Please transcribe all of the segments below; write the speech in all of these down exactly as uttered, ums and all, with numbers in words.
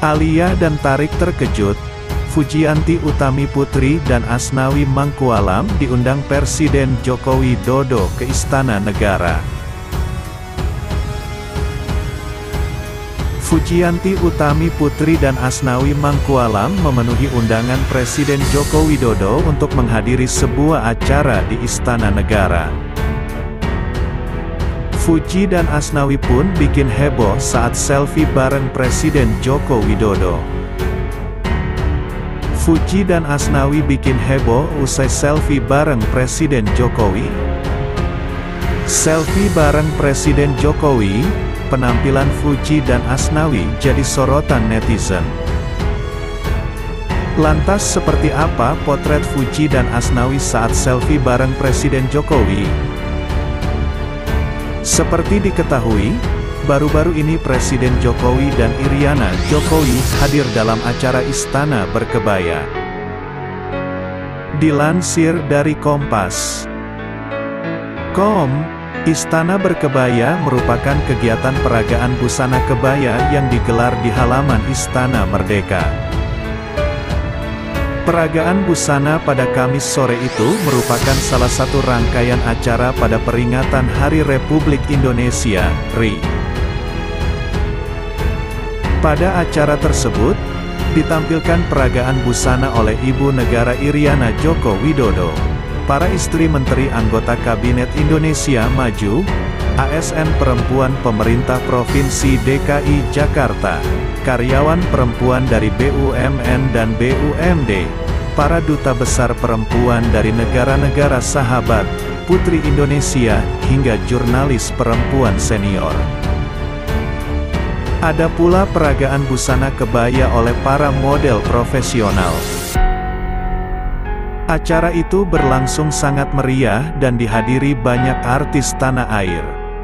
Alia dan Tarik terkejut. Fujianti Utami Putri dan Asnawi Mangkualam diundang Presiden Joko Widodo ke Istana Negara. Fujianti Utami Putri dan Asnawi Mangkualam memenuhi undangan Presiden Joko Widodo untuk menghadiri sebuah acara di Istana Negara. Fuji dan Asnawi pun bikin heboh saat selfie bareng Presiden Joko Widodo. Fuji dan Asnawi bikin heboh usai selfie bareng Presiden Jokowi. Selfie bareng Presiden Jokowi, penampilan Fuji dan Asnawi jadi sorotan netizen. Lantas seperti apa potret Fuji dan Asnawi saat selfie bareng Presiden Jokowi? Seperti diketahui, baru-baru ini Presiden Jokowi dan Iriana Jokowi hadir dalam acara Istana Berkebaya. Dilansir dari Kompas titik com, Istana Berkebaya merupakan kegiatan peragaan busana kebaya yang digelar di halaman Istana Merdeka. Peragaan busana pada Kamis sore itu merupakan salah satu rangkaian acara pada peringatan Hari Republik Indonesia, R I. Pada acara tersebut, ditampilkan peragaan busana oleh Ibu Negara Iriana Joko Widodo, para istri menteri anggota Kabinet Indonesia Maju, A S N perempuan pemerintah Provinsi D K I Jakarta, karyawan perempuan dari B U M N dan B U M D, para duta besar perempuan dari negara-negara sahabat, putri Indonesia, hingga jurnalis perempuan senior. Ada pula peragaan busana kebaya oleh para model profesional. Acara itu berlangsung sangat meriah dan dihadiri banyak artis tanah air.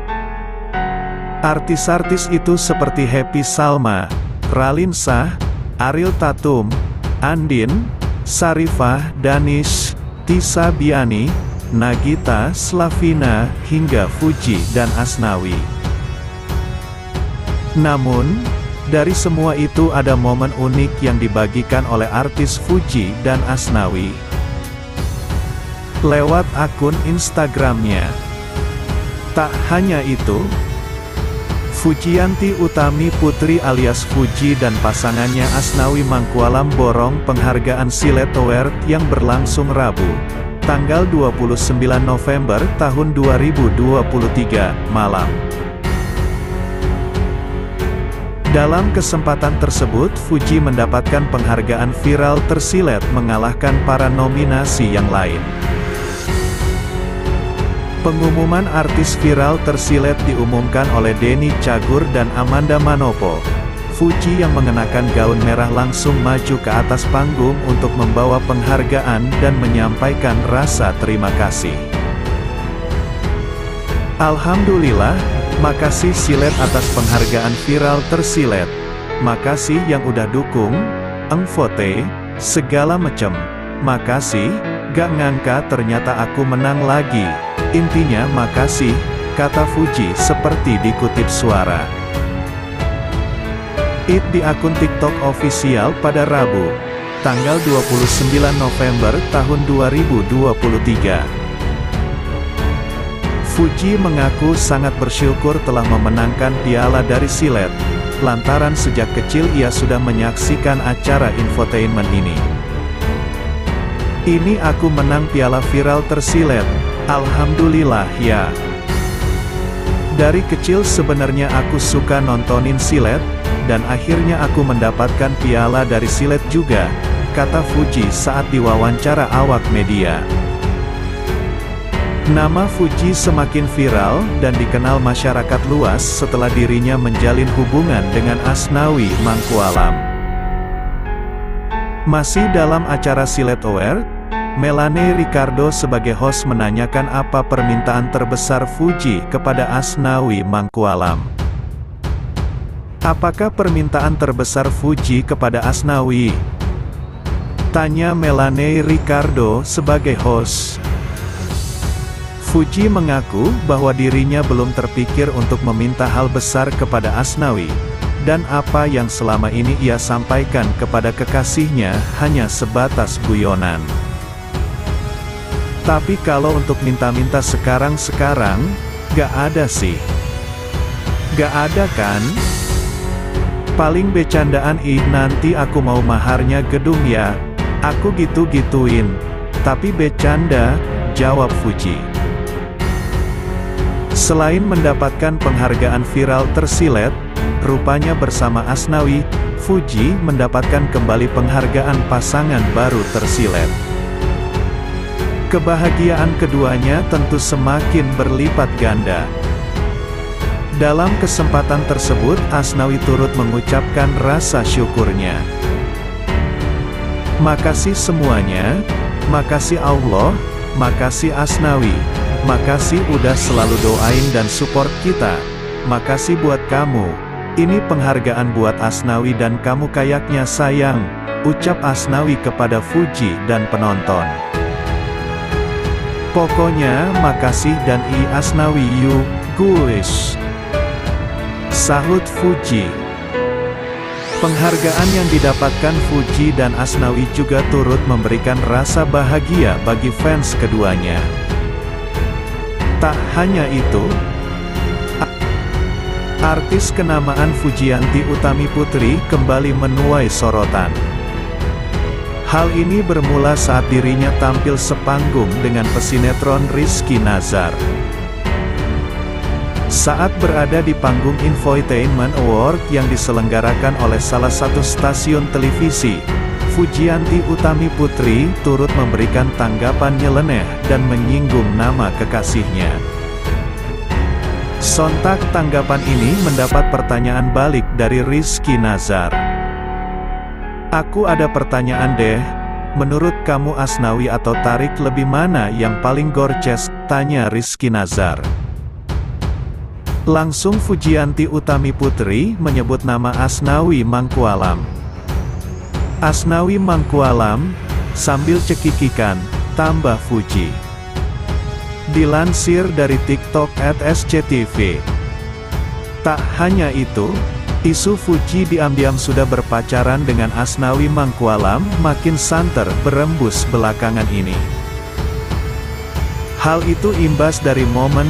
Artis-artis itu seperti Happy Salma, Raline Shah, Ariel Tatum, Andin, Sharifah Danish, Tisa Biani, Nagita Slavina, hingga Fuji dan Asnawi. Namun, dari semua itu ada momen unik yang dibagikan oleh artis Fuji dan Asnawi lewat akun Instagramnya. Tak hanya itu, Fujianti Utami Putri alias Fuji dan pasangannya Asnawi Mangkualam borong penghargaan Silet Award yang berlangsung Rabu, tanggal dua puluh sembilan November tahun dua ribu dua puluh tiga, malam. Dalam kesempatan tersebut Fuji mendapatkan penghargaan viral tersilet mengalahkan para nominasi yang lain. Pengumuman artis viral tersilet diumumkan oleh Denny Cagur dan Amanda Manopo. Fuji yang mengenakan gaun merah langsung maju ke atas panggung untuk membawa penghargaan dan menyampaikan rasa terima kasih. Alhamdulillah, makasih Silet atas penghargaan viral tersilet. Makasih yang udah dukung, engvote, segala macem. Makasih, gak ngangka ternyata aku menang lagi. Intinya makasih, kata Fuji seperti dikutip Suara. It di akun TikTok official pada Rabu, tanggal dua puluh sembilan November tahun dua ribu dua puluh tiga. Fuji mengaku sangat bersyukur telah memenangkan piala dari Silet, lantaran sejak kecil ia sudah menyaksikan acara infotainment ini. Ini aku menang piala viral tersilet. Alhamdulillah ya. Dari kecil sebenarnya aku suka nontonin Silet, dan akhirnya aku mendapatkan piala dari Silet juga, kata Fuji saat diwawancara awak media. Nama Fuji semakin viral dan dikenal masyarakat luas setelah dirinya menjalin hubungan dengan Asnawi Mangkualam. Masih dalam acara Silet Award, Melanie Ricardo sebagai host menanyakan apa permintaan terbesar Fuji kepada Asnawi Mangkualam. Apakah permintaan terbesar Fuji kepada Asnawi? Tanya Melanie Ricardo sebagai host. Fuji mengaku bahwa dirinya belum terpikir untuk meminta hal besar kepada Asnawi. dan apa yang selama ini ia sampaikan kepada kekasihnya hanya sebatas guyonan. Tapi kalau untuk minta-minta sekarang-sekarang, gak ada sih. Gak ada kan? Paling becandaan ih nanti aku mau maharnya gedung ya, aku gitu-gituin. Tapi becanda, jawab Fuji. Selain mendapatkan penghargaan viral tersilet, rupanya bersama Asnawi, Fuji mendapatkan kembali penghargaan pasangan baru tersilet. Kebahagiaan keduanya tentu semakin berlipat ganda. Dalam kesempatan tersebut, Asnawi turut mengucapkan rasa syukurnya. Makasih semuanya, makasih Allah, makasih Asnawi, makasih udah selalu doain dan support kita, makasih buat kamu, ini penghargaan buat Asnawi dan kamu kayaknya sayang, ucap Asnawi kepada Fuji dan penonton. Pokoknya makasih dan i Asnawi you, guys, sahut Fuji. Penghargaan yang didapatkan Fuji dan Asnawi juga turut memberikan rasa bahagia bagi fans keduanya. Tak hanya itu, artis kenamaan Fujianti Utami Putri kembali menuai sorotan. Hal ini bermula saat dirinya tampil sepanggung dengan pesinetron Rizky Nazar. Saat berada di panggung Infotainment Award yang diselenggarakan oleh salah satu stasiun televisi, Fujianti Utami Putri turut memberikan tanggapan nyeleneh dan menyinggung nama kekasihnya. Sontak tanggapan ini mendapat pertanyaan balik dari Rizky Nazar. Aku ada pertanyaan deh, menurut kamu Asnawi atau Tarik lebih mana yang paling gorgeous, tanya Rizky Nazar. Langsung Fujianti Utami Putri menyebut nama Asnawi Mangkualam. Asnawi Mangkualam, sambil cekikikan, tambah Fuji. Dilansir dari TikTok at S C T V. Tak hanya itu, isu Fuji diam-diam sudah berpacaran dengan Asnawi Mangkualam makin santer berembus belakangan ini. Hal itu imbas dari momen